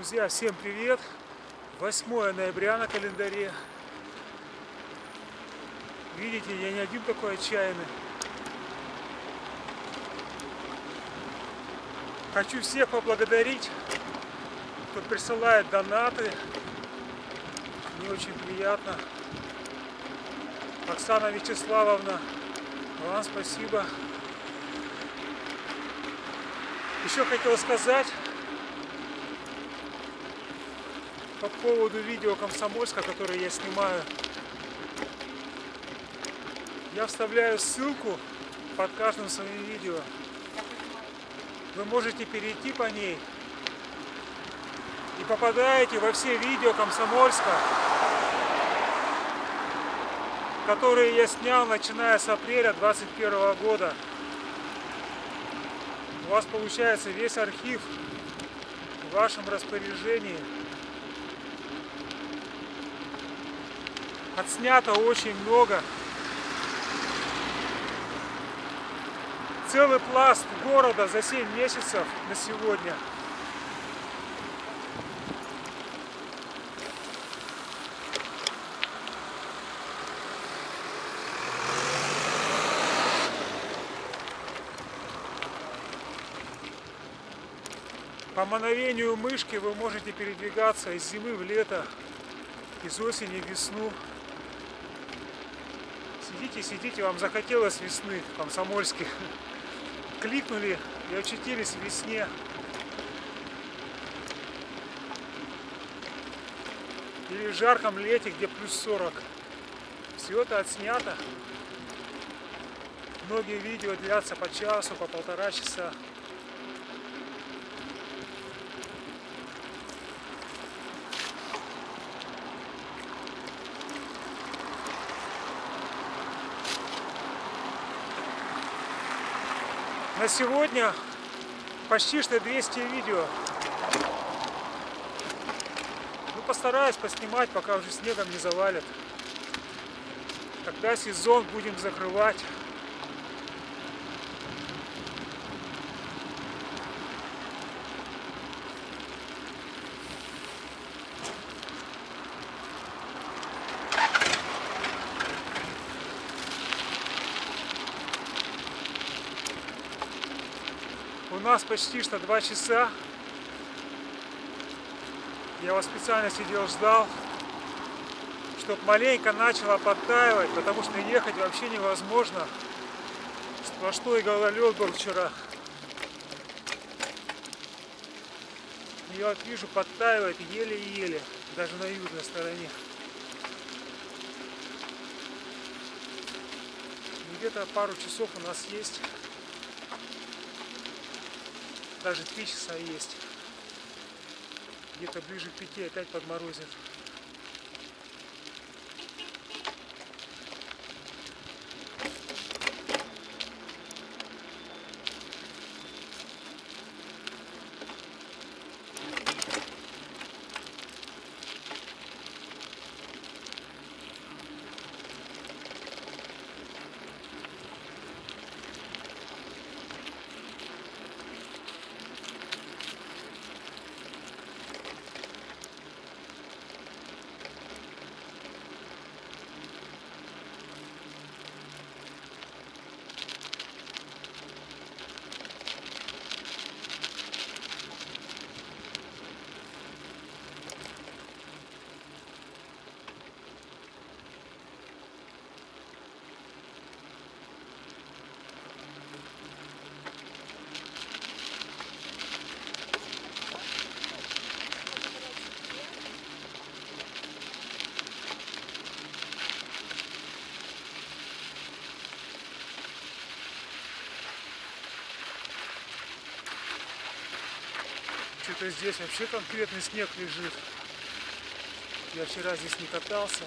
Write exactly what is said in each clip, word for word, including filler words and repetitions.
Друзья, всем привет! восьмое ноября на календаре. Видите, я не один такой отчаянный. Хочу всех поблагодарить, кто присылает донаты. Мне очень приятно. Оксана Вячеславовна, вам спасибо. Еще хотел сказать по поводу видео Комсомольска, которое я снимаю. Я вставляю ссылку под каждым своим видео. Вы можете перейти по ней и попадаете во все видео Комсомольска, которые я снял, начиная с апреля двадцать первого года. У вас получается весь архив в вашем распоряжении. Отснято очень много. Целый пласт города за семь месяцев на сегодня. По мановению мышки вы можете передвигаться из зимы в лето, из осени в весну. Сидите, сидите, вам захотелось весны в Комсомольске. Кликнули и очутились в весне. Или в жарком лете, где плюс сорок. Все это отснято. Многие видео длятся по часу, по полтора часа. На сегодня почти что двести видео. Ну, постараюсь поснимать, пока уже снегом не завалит. Когда сезон будем закрывать. У нас почти что два часа. Я вас специально сидел, ждал, чтобы маленько начало подтаивать, потому что ехать вообще невозможно. Сплошной гололед был вчера. Я вот вижу, подтаивает еле-еле, даже на южной стороне. Где-то пару часов у нас есть. Даже три часа есть. Где-то ближе к пяти опять подморозит. Что-то здесь вообще конкретный снег лежит. Я вчера здесь не катался.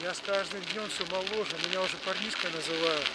Я с каждым днем все моложе, меня уже парнишкой называют.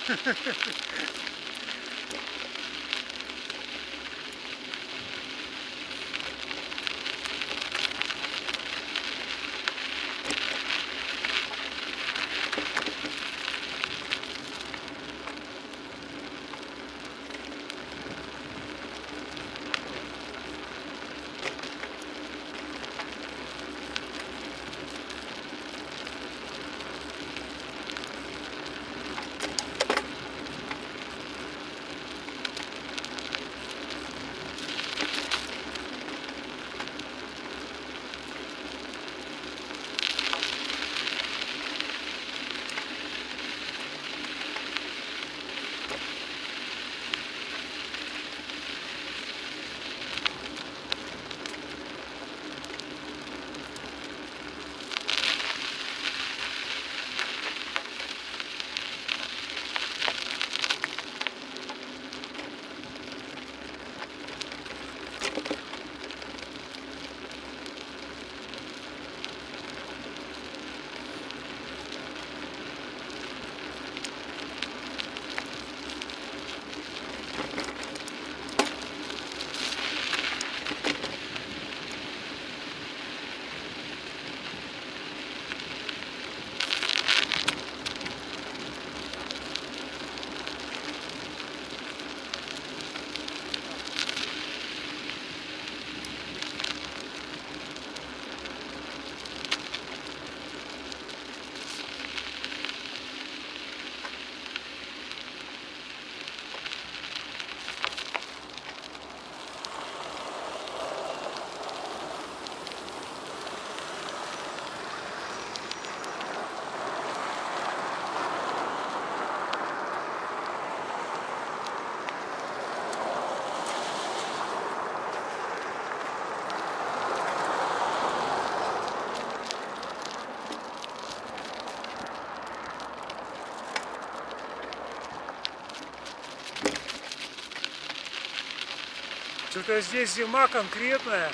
Что-то здесь зима конкретная.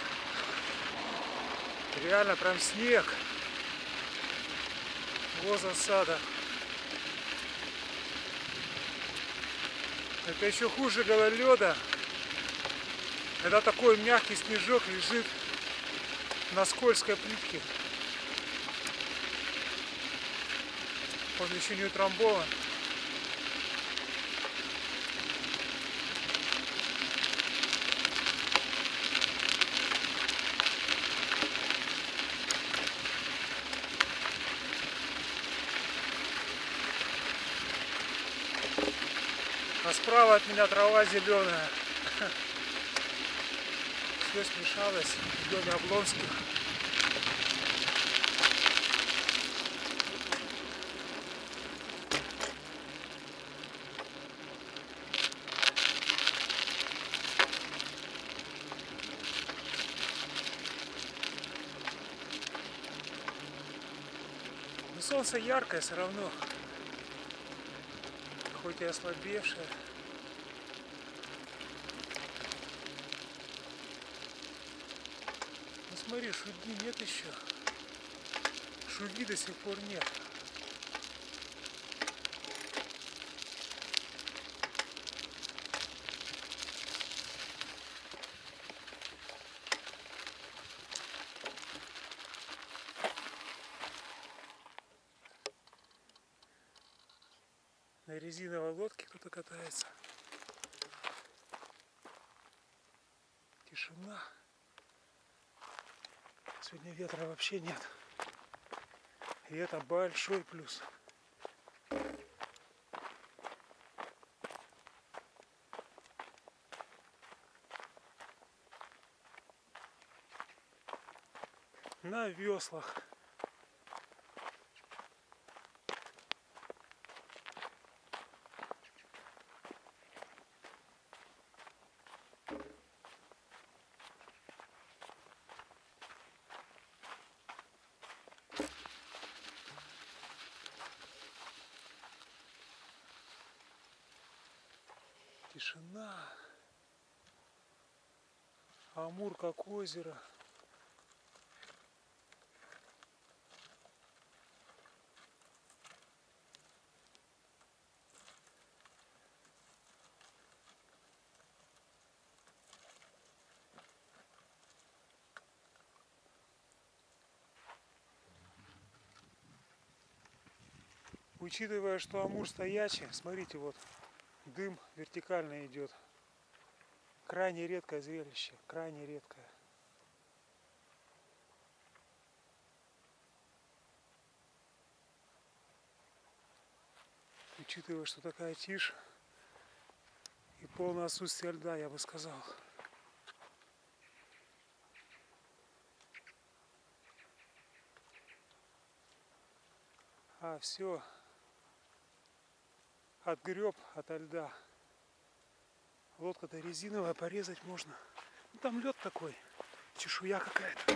Реально прям снег. Во засада. Это еще хуже гололеда. Когда такой мягкий снежок лежит на скользкой плитке. Он еще не утрамбован. А справа от меня трава зеленая. Все смешалось в доме Облонских. Но солнце яркое все равно. Хоть и ослабевшая. Ну смотри, шуги нет еще. Шуги до сих пор нет. На резиновой лодке кто-то катается. Тишина. Сегодня ветра вообще нет. И это большой плюс. На веслах. Тишина. Амур как озеро. Учитывая, что Амур стоячий, смотрите, вот дым вертикально идет. Крайне редкое зрелище, крайне редкое. Учитывая, что такая тишь и полное отсутствие льда, я бы сказал. А все отгреб ото льда. Лодка-то резиновая, порезать можно. Ну, там лед такой, чешуя какая-то.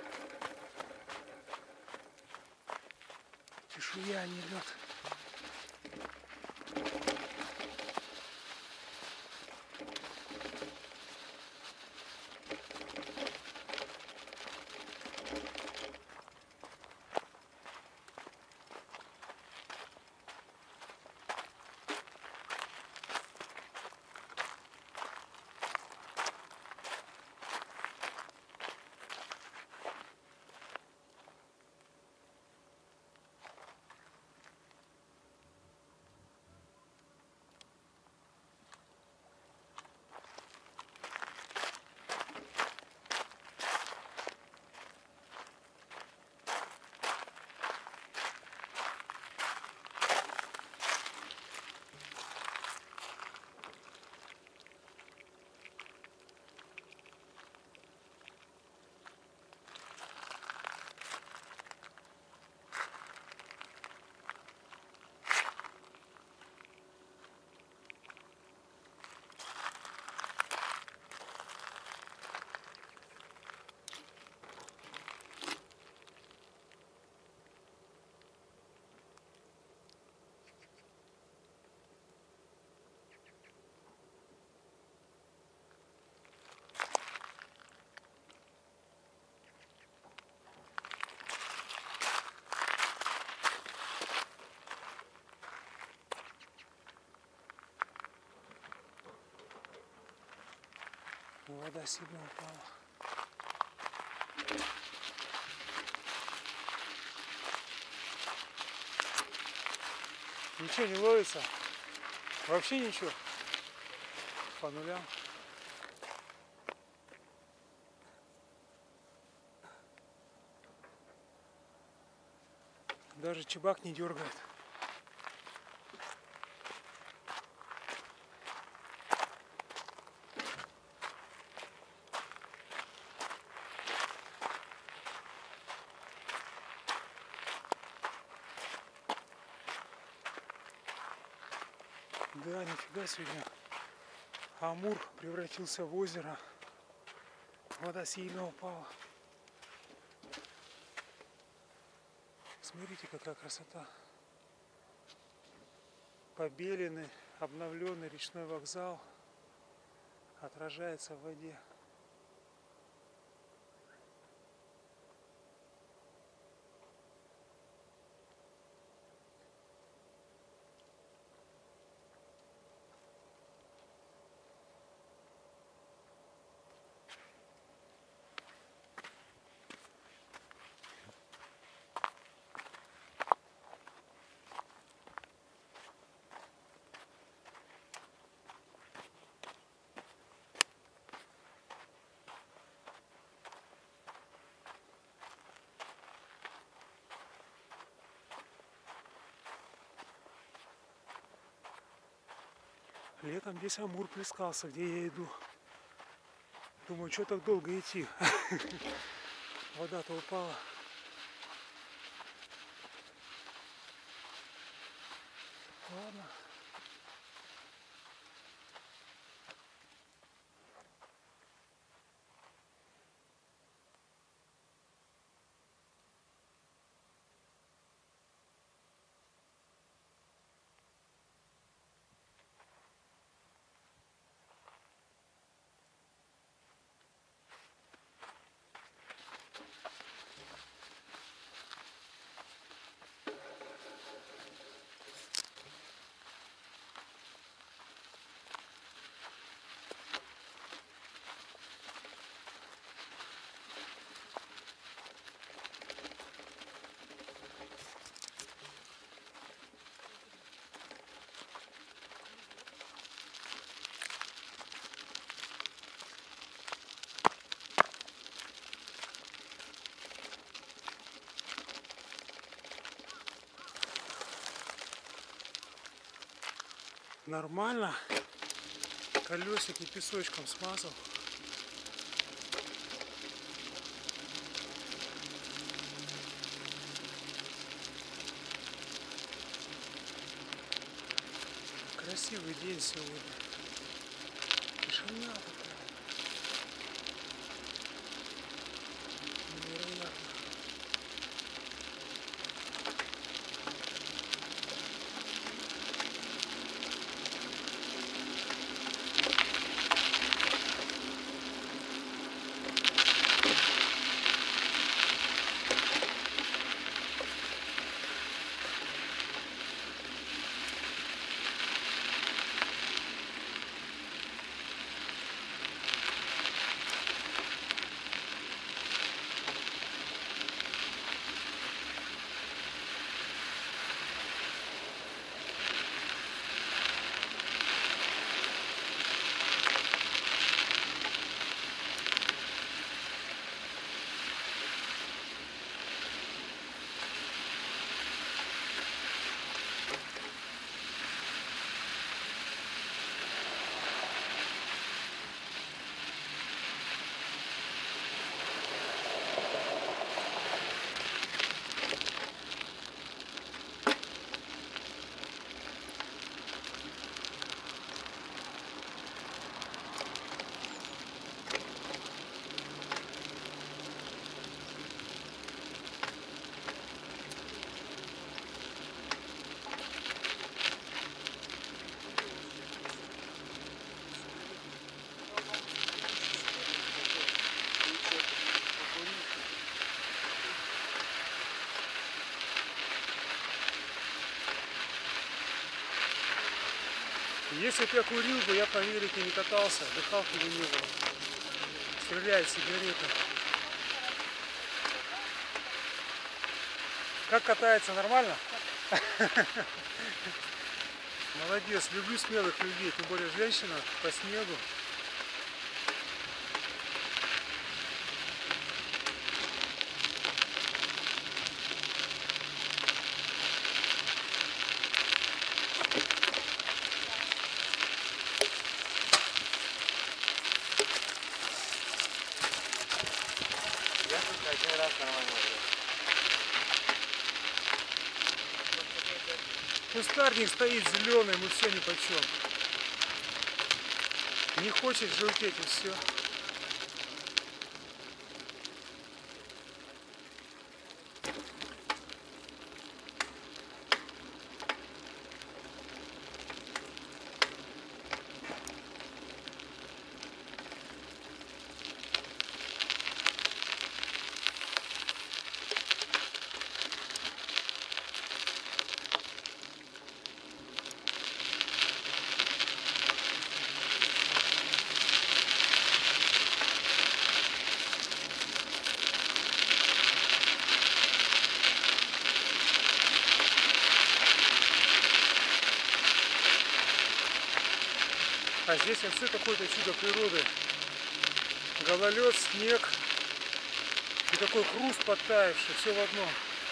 Чешуя, а не лед. Вода сильно упала. Ничего не ловится? Вообще ничего? По нулям. Даже чебак не дергает. Да, нифига сегодня. Амур превратился в озеро. Вода сильно упала. Смотрите, какая красота. Побеленный, обновленный речной вокзал отражается в воде. Летом здесь Амур плескался, где я иду. Думаю, что так долго идти? Вода-то упала. Ладно. Нормально. Колесики песочком смазал. Красивый день сегодня. Тишина такая. Невероятно. Если бы я курил бы, я по велике не катался, дыхалки бы не было. Стреляет сигарета. Как катается, нормально? Молодец, люблю смелых людей, тем более женщина по снегу. Один раз нормально. Кустарник стоит зеленый, мы все ни почем. Не хочет желтеть и все. А здесь вообще какое-то чудо природы. Гололед, снег и такой хруст подтаявший, все в одном.